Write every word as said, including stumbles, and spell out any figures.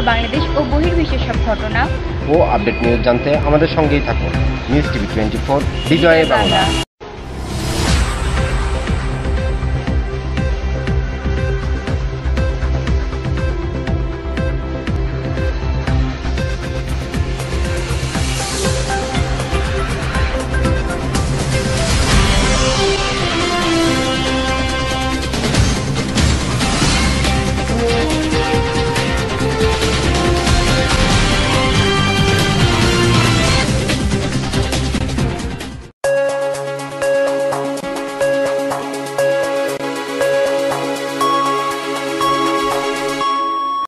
বাংলাদেশ ও বহির্বিশ্বের সব ঘটনা ও update news জানতে আমাদের সঙ্গেই থাকুন। নিউজ টিভি টোয়েন্টি ফোর, বিজয়ে বাংলা।